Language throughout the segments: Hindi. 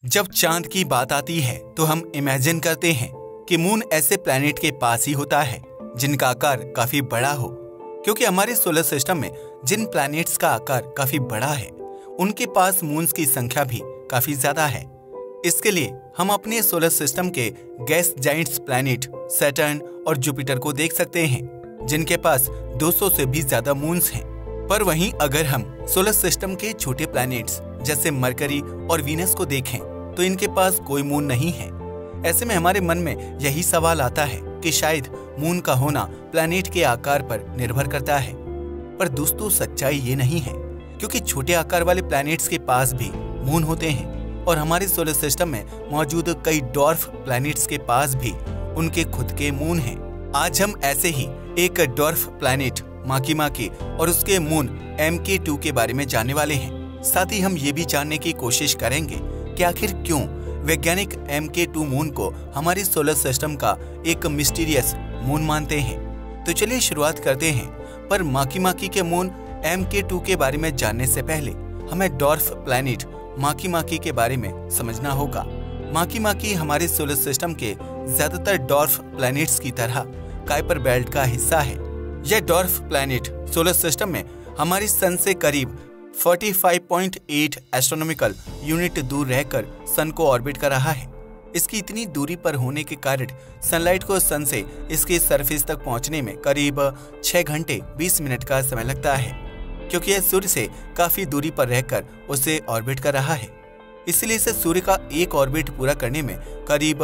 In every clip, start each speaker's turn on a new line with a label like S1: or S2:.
S1: जब चांद की बात आती है तो हम इमेजिन करते हैं कि मून ऐसे प्लैनेट के पास ही होता है जिनका आकार काफी बड़ा हो, क्योंकि हमारे सोलर सिस्टम में जिन प्लैनेट्स का आकार काफी बड़ा है उनके पास मून्स की संख्या भी काफी ज्यादा है। इसके लिए हम अपने सोलर सिस्टम के गैस जाइंट्स प्लैनेट सैटर्न और जुपिटर को देख सकते हैं जिनके पास 200 से भी ज्यादा मून्स हैं। पर वहीं अगर हम सोलर सिस्टम के छोटे प्लैनेट्स जैसे मरकरी और वीनस को देखें तो इनके पास कोई मून नहीं है। ऐसे में हमारे मन में यही सवाल आता है कि शायद मून का होना प्लैनेट के आकार पर निर्भर करता है। पर दोस्तों सच्चाई ये नहीं है, क्योंकि छोटे आकार वाले प्लैनेट्स के पास भी मून होते हैं और हमारे सोलर सिस्टम में मौजूद कई डॉर्फ प्लैनेट्स के पास भी उनके खुद के मून हैं। आज हम ऐसे ही एक डॉर्फ प्लैनेट माकी और उसके मून MK2 के बारे में जानने वाले हैं। साथ ही हम ये भी जानने की कोशिश करेंगे कि आखिर क्यों वैज्ञानिक MK2 मून को हमारे सोलर सिस्टम का एक मिस्टीरियस मून मानते हैं। तो चलिए शुरुआत करते हैं। पर माकी के मून MK2 के बारे में जानने से पहले हमें डॉर्फ प्लैनेट माकी के बारे में समझना होगा। माकी हमारे सोलर सिस्टम के ज्यादातर डॉर्फ प्लैनेट्स की तरह काइपर बेल्ट का हिस्सा है। यह डॉर्फ प्लैनेट सोलर सिस्टम में हमारी सन से करीब 45.8 एस्ट्रोनॉमिकल यूनिट दूर रहकर सन को ऑर्बिट कर रहा है। इसकी इतनी दूरी पर होने के कारण सनलाइट को सन से इसके सरफेस तक पहुंचने में करीब 6 घंटे 20 मिनट का समय लगता है, क्योंकि यह सूर्य से काफी दूरी पर रहकर उसे ऑर्बिट कर रहा है। इसलिए इसे सूर्य का एक ऑर्बिट पूरा करने में करीब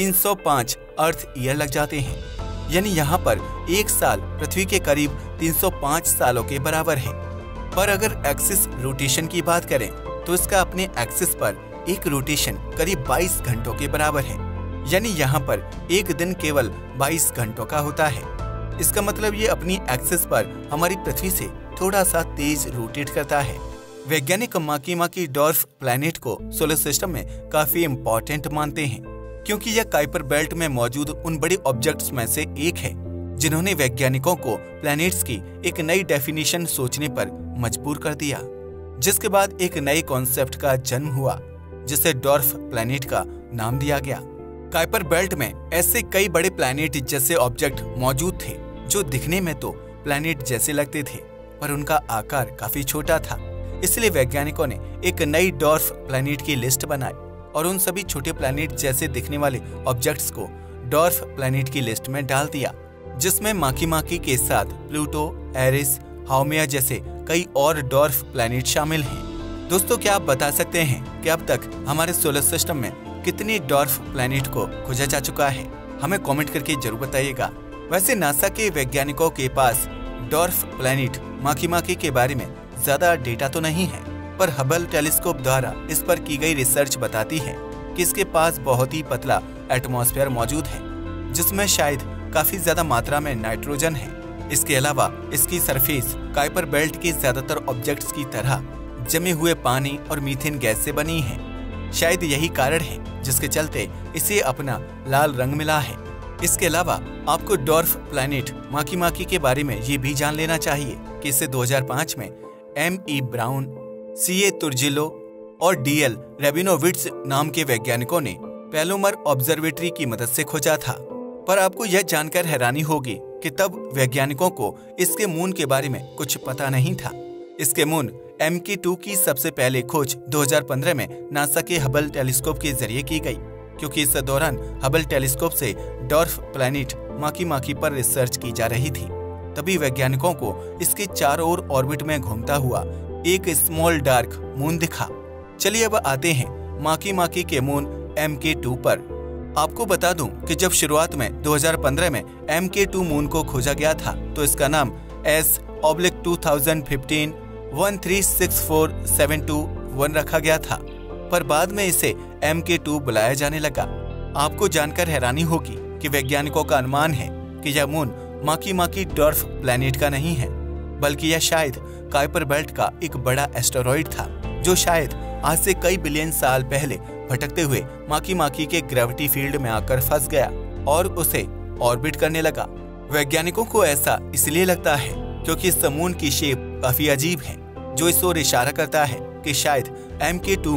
S1: 305 अर्थ ईयर लग जाते हैं। यानी यहाँ पर एक साल पृथ्वी के करीब 305 सालों के बराबर है। पर अगर एक्सिस रोटेशन की बात करें तो इसका अपने एक्सिस पर एक रोटेशन करीब 22 घंटों के बराबर है। यानी यहाँ पर एक दिन केवल 22 घंटों का होता है। इसका मतलब ये अपनी एक्सिस पर हमारी पृथ्वी से थोड़ा सा तेज रोटेट करता है। वैज्ञानिक माकी डॉर्फ प्लैनेट को सोलर सिस्टम में काफी इम्पोर्टेंट मानते हैं, क्योंकि यह काइपर बेल्ट में मौजूद उन बड़े ऑब्जेक्ट्स में से एक है जिन्होंने वैज्ञानिकों को प्लैनेट्स की एक नई डेफिनेशन सोचने पर मजबूर कर दिया, जिसके बाद एक नए कॉन्सेप्ट का जन्म हुआ जिसे डॉर्फ प्लैनेट का नाम दिया गया। काइपर बेल्ट में ऐसे कई बड़े प्लैनेट जैसे ऑब्जेक्ट मौजूद थे जो दिखने में तो प्लैनेट जैसे लगते थे पर उनका आकार काफी छोटा था। इसलिए वैज्ञानिकों ने एक नई डॉर्फ प्लैनेट की लिस्ट बनाई और उन सभी छोटे प्लैनेट जैसे दिखने वाले ऑब्जेक्ट्स को डॉर्फ प्लैनेट की लिस्ट में डाल दिया, जिसमें माकी के साथ प्लूटो, एरिस, हाउमेया जैसे कई और डॉर्फ प्लैनेट शामिल हैं। दोस्तों, क्या आप बता सकते हैं कि अब तक हमारे सोलर सिस्टम में कितने डॉर्फ प्लैनेट को खोजा जा चुका है? हमें कमेंट करके जरूर बताइएगा। वैसे नासा के वैज्ञानिकों के पास डॉर्फ प्लैनेट माकी के बारे में ज्यादा डेटा तो नहीं है, पर हबल टेलीस्कोप द्वारा इस पर की गई रिसर्च बताती है कि इसके पास बहुत ही पतला एटमॉस्फेयर मौजूद है, जिसमें शायद काफी ज्यादा मात्रा में नाइट्रोजन है। इसके अलावा इसकी सरफेस काइपर बेल्ट के ज्यादातर ऑब्जेक्ट्स की तरह जमे हुए पानी और मीथेन गैस से बनी है। शायद यही कारण है जिसके चलते इसे अपना लाल रंग मिला है। इसके अलावा आपको डॉर्फ प्लैनेट माकी के बारे में ये भी जान लेना चाहिए कि इसे 2005 में M.E. Brown, C.A. तुर्जिलो और D.L. रेबिनोविट्स नाम के वैज्ञानिकों ने पैलोमर ऑब्जर्वेटरी की मदद से खोजा था। पर आपको यह जानकर हैरानी होगी कि तब वैज्ञानिकों को इसके मून के बारे में कुछ पता नहीं था। इसके मून MK2 की सबसे पहले खोज 2015 में नासा के हबल टेलीस्कोप के जरिए की गई, क्योंकि इस दौरान हबल टेलीस्कोप से डॉर्फ प्लैनेट माकी पर रिसर्च की जा रही थी। तभी वैज्ञानिकों को इसके चारों ओर ऑर्बिट में घूमता हुआ एक स्मॉल डार्क मून दिखा। चलिए अब आते हैं माकी के मून MK2 पर। आपको बता दूं कि जब शुरुआत में 2015 में MK2 मून को खोजा गया था तो इसका नाम S/2015-136471 रखा गया था, पर बाद में इसे MK2 बुलाया जाने लगा। आपको जानकर हैरानी होगी कि वैज्ञानिकों का अनुमान है कि यह मून माकी डॉर्फ प्लैनेट का नहीं है, बल्कि यह शायद काइपर बेल्ट का एक बड़ा एस्टेरॉइड था जो शायद आज से कई बिलियन साल पहले भटकते हुए माकी के ग्रेविटी फील्ड में आकर फंस गया और उसे ऑर्बिट करने लगा। वैज्ञानिकों को ऐसा इसलिए लगता है क्योंकि इस मून की शेप काफी अजीब है, जो इस ओर इशारा करता है कि शायद MK2 मून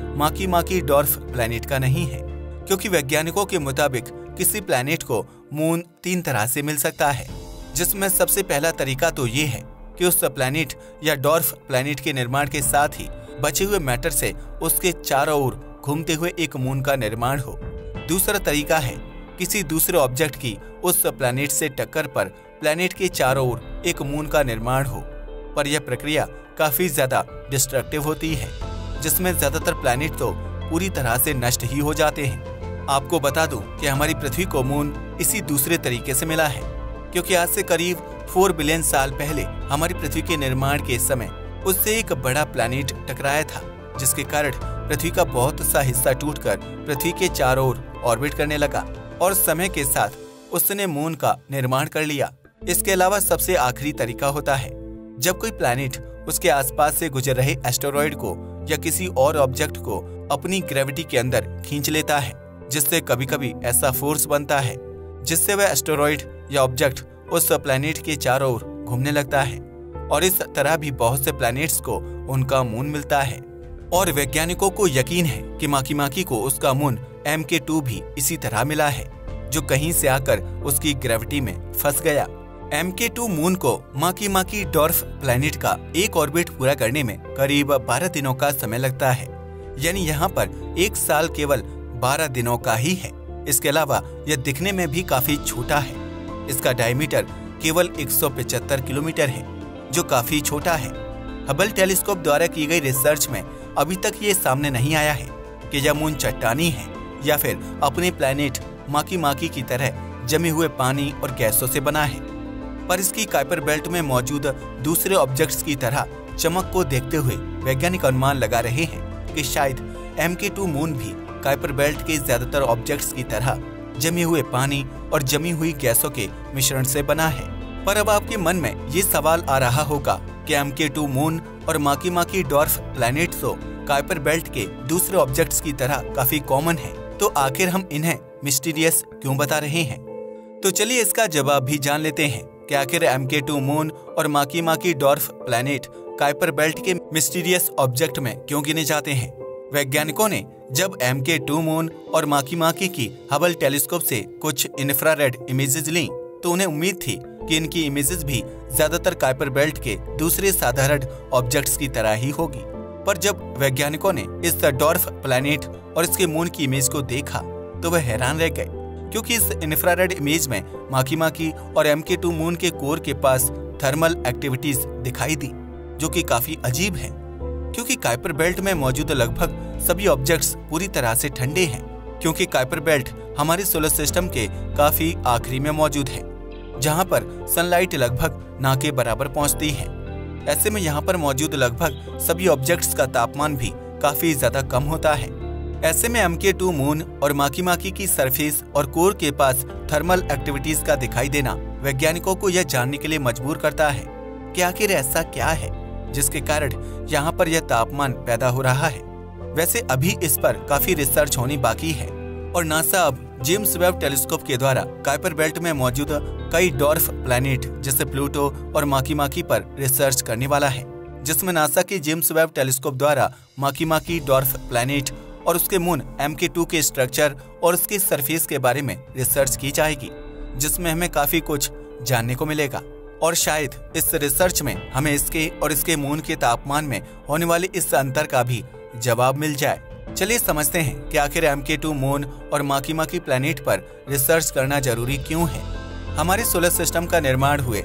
S1: माकी डॉर्फ प्लैनेट का नहीं है, क्योंकि वैज्ञानिकों के मुताबिक किसी प्लैनेट को मून 3 तरह से मिल सकता है, जिसमें सबसे पहला तरीका तो ये है कि उस प्लैनेट या डॉर्फ प्लैनेट के निर्माण के साथ ही बचे हुए मैटर से उसके चारों ओर घूमते हुए एक मून का निर्माण हो। दूसरा तरीका है किसी दूसरे ऑब्जेक्ट की उस प्लैनेट से टक्कर पर प्लैनेट के चारों ओर एक मून का निर्माण हो, पर यह प्रक्रिया काफी ज्यादा डिस्ट्रक्टिव होती है, जिसमें ज्यादातर प्लैनेट तो पूरी तरह से नष्ट ही हो जाते हैं। आपको बता दूं कि हमारी पृथ्वी को मून इसी दूसरे तरीके से मिला है, क्योंकि आज से करीब 4 बिलियन साल पहले हमारी पृथ्वी के निर्माण के समय उससे एक बड़ा प्लैनेट टकराया था, जिसके कारण पृथ्वी का बहुत सा हिस्सा टूटकर पृथ्वी के चारों ओर ऑर्बिट करने लगा और समय के साथ उसने मून का निर्माण कर लिया। इसके अलावा सबसे आखिरी तरीका होता है जब कोई प्लैनेट उसके आसपास से गुजर रहे एस्टेरॉयड को या किसी और ऑब्जेक्ट को अपनी ग्रेविटी के अंदर खींच लेता है, जिससे कभी कभी ऐसा फोर्स बनता है जिससे वह एस्टेरॉयड या ऑब्जेक्ट उस प्लैनेट के चारों ओर घूमने लगता है, और इस तरह भी बहुत से प्लैनेट्स को उनका मून मिलता है। और वैज्ञानिकों को यकीन है कि माकी को उसका मून MK2 भी इसी तरह मिला है, जो कहीं से आकर उसकी ग्रेविटी में फंस गया। MK2 मून को माकी डॉर्फ प्लैनेट का एक ऑर्बिट पूरा करने में करीब 12 दिनों का समय लगता है, यानी यहाँ पर एक साल केवल 12 दिनों का ही है। इसके अलावा यह दिखने में भी काफी छोटा है। इसका डायमीटर केवल 175 किलोमीटर है, जो काफी छोटा है। हबल टेलीस्कोप द्वारा की गई रिसर्च में अभी तक ये सामने नहीं आया है कि यह मून चट्टानी है या फिर अपने प्लैनेट माकी की तरह जमे हुए पानी और गैसों से बना है, पर इसकी काइपर बेल्ट में मौजूद दूसरे ऑब्जेक्ट्स की तरह चमक को देखते हुए वैज्ञानिक अनुमान लगा रहे हैं कि शायद MK2 मून भी काइपर बेल्ट के ज्यादातर ऑब्जेक्ट्स की तरह जमे हुए पानी और जमी हुई गैसों के मिश्रण से बना है। पर अब आपके मन में ये सवाल आ रहा होगा कि MK2 मून और माकी डॉर्फ प्लैनेट तो काइपर बेल्ट के दूसरे ऑब्जेक्ट्स की तरह काफी कॉमन है, तो आखिर हम इन्हें मिस्टीरियस क्यों बता रहे हैं? तो चलिए इसका जवाब भी जान लेते हैं कि आखिर MK2 मून और माकी डॉर्फ प्लैनेट काइपर बेल्ट के मिस्टीरियस ऑब्जेक्ट में क्यों गिने जाते हैं। वैज्ञानिकों ने जब MK2 मून और माकी की हबल टेलीस्कोप से कुछ इंफ्रारेड इमेजेस ली, तो उन्हें उम्मीद थी कि इनकी इमेजेस भी ज्यादातर काइपर बेल्ट के दूसरे साधारण ऑब्जेक्ट्स की तरह ही होगी। पर जब वैज्ञानिकों ने इस डॉर्फ प्लैनेट और इसके मून की इमेज को देखा तो वह हैरान रह गए, क्योंकि इस इंफ्रारेड इमेज में माकी और MK2 मून के कोर के पास थर्मल एक्टिविटीज दिखाई दी, जो कि काफी अजीब है, क्योंकि काइपर बेल्ट में मौजूद लगभग सभी ऑब्जेक्ट्स पूरी तरह से ठंडे हैं, क्योंकि काइपर बेल्ट हमारे सोलर सिस्टम के काफी आखिरी में मौजूद है, जहां पर सनलाइट लगभग ना के बराबर पहुंचती है। ऐसे में यहाँ पर मौजूद लगभग सभी ऑब्जेक्ट्स का तापमान भी काफी ज्यादा कम होता है। ऐसे में MK2 मून और माकी की सरफेस और कोर के पास थर्मल एक्टिविटीज का दिखाई देना वैज्ञानिकों को यह जानने के लिए मजबूर करता है कि आखिर ऐसा क्या है जिसके कारण यहाँ पर यह तापमान पैदा हो रहा है। वैसे अभी इस पर काफी रिसर्च होनी बाकी है, और नासा अब जेम्स वेब टेलीस्कोप के द्वारा काइपर बेल्ट में मौजूद कई डॉर्फ प्लैनेट जैसे प्लूटो और माकी पर रिसर्च करने वाला है, जिसमें नासा के जेम्स वेब टेलीस्कोप द्वारा माकी डॉर्फ प्लैनेट और उसके मून MK2 के स्ट्रक्चर और उसके सरफेस के बारे में रिसर्च की जाएगी, जिसमें हमें काफी कुछ जानने को मिलेगा, और शायद इस रिसर्च में हमें इसके और इसके मून के तापमान में होने वाले इस अंतर का भी जवाब मिल जाए। चलिए समझते हैं कि आखिर MK2 मून और माकी प्लैनेट पर रिसर्च करना जरूरी क्यों है। हमारे सोलर सिस्टम का निर्माण हुए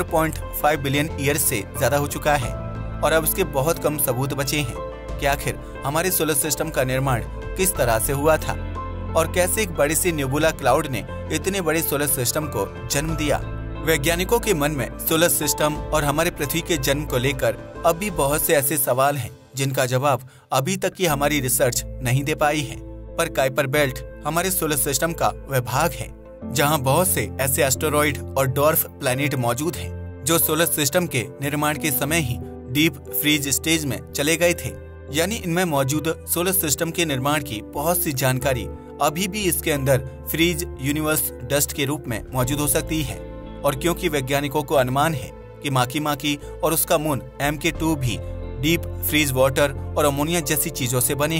S1: 4.5 बिलियन ईयर से ज्यादा हो चुका है, और अब इसके बहुत कम सबूत बचे हैं कि आखिर हमारे सोलर सिस्टम का निर्माण किस तरह से हुआ था और कैसे एक बड़ी सी न्यूबुला क्लाउड ने इतने बड़े सोलर सिस्टम को जन्म दिया। वैज्ञानिकों के मन में सोलर सिस्टम और हमारे पृथ्वी के जन्म को लेकर अब भी बहुत से ऐसे सवाल हैं जिनका जवाब अभी तक की हमारी रिसर्च नहीं दे पाई है। पर काइपर बेल्ट हमारे सोलर सिस्टम का वह भाग है जहां बहुत से ऐसे एस्टेरॉयड और डॉर्फ प्लैनेट मौजूद हैं जो सोलर सिस्टम के निर्माण के समय ही डीप फ्रीज स्टेज में चले गए थे, यानी इनमें मौजूद सोलर सिस्टम के निर्माण की बहुत सी जानकारी अभी भी इसके अंदर फ्रीज यूनिवर्स डस्ट के रूप में मौजूद हो सकती है। और क्योंकि वैज्ञानिकों को अनुमान है कि माकी और उसका मून MK2 भी डीप फ्रीज वाटर और अमोनिया जैसी चीजों से बने हैं,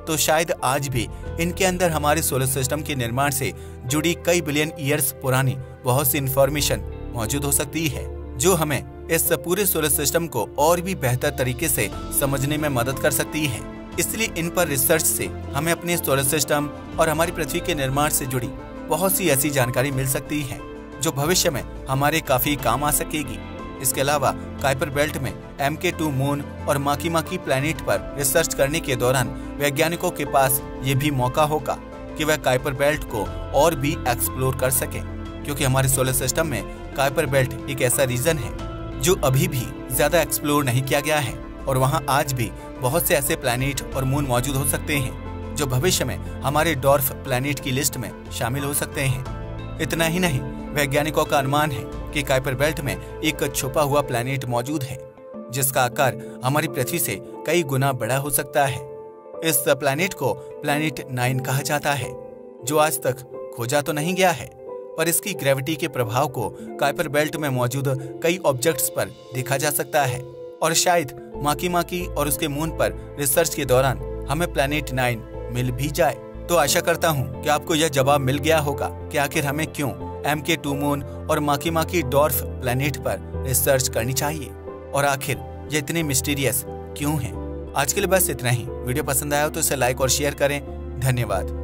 S1: तो शायद आज भी इनके अंदर हमारे सोलर सिस्टम के निर्माण से जुड़ी कई बिलियन ईयर्स पुरानी बहुत सी इंफॉर्मेशन मौजूद हो सकती है, जो हमें इस पूरे सोलर सिस्टम को और भी बेहतर तरीके से समझने में मदद कर सकती है। इसलिए इन पर रिसर्च से हमें अपने सोलर सिस्टम और हमारी पृथ्वी के निर्माण से जुड़ी बहुत सी ऐसी जानकारी मिल सकती है जो भविष्य में हमारे काफी काम आ सकेगी। इसके अलावा काइपर बेल्ट में MK2 मून और माकी प्लैनेट पर रिसर्च करने के दौरान वैज्ञानिकों के पास ये भी मौका होगा कि वह काइपर बेल्ट को और भी एक्सप्लोर कर सकें, क्योंकि हमारे सोलर सिस्टम में काइपर बेल्ट एक ऐसा रीजन है जो अभी भी ज्यादा एक्सप्लोर नहीं किया गया है और वहां आज भी बहुत से ऐसे प्लैनेट और मून मौजूद हो सकते हैं जो भविष्य में हमारे डॉर्फ प्लैनेट की लिस्ट में शामिल हो सकते हैं। इतना ही नहीं, वैज्ञानिकों का अनुमान है कि काइपर बेल्ट में एक छुपा हुआ प्लैनेट मौजूद है जिसका आकार हमारी पृथ्वी से कई गुना बड़ा हो सकता है। इस प्लैनेट को प्लैनेट 9 कहा जाता है, जो आज तक खोजा तो नहीं गया है, पर इसकी ग्रेविटी के प्रभाव को काइपर बेल्ट में मौजूद कई ऑब्जेक्ट्स पर देखा जा सकता है और शायद माकी और उसके मून पर रिसर्च के दौरान हमें प्लैनेट 9 मिल भी जाए। तो आशा करता हूँ कि आपको यह जवाब मिल गया होगा कि आखिर हमें क्यों MK2 मून और माकी डॉर्फ प्लैनेट पर रिसर्च करनी चाहिए और आखिर ये इतने मिस्टीरियस क्यों हैं। आज के लिए बस इतना ही। वीडियो पसंद आया हो तो इसे लाइक और शेयर करें। धन्यवाद।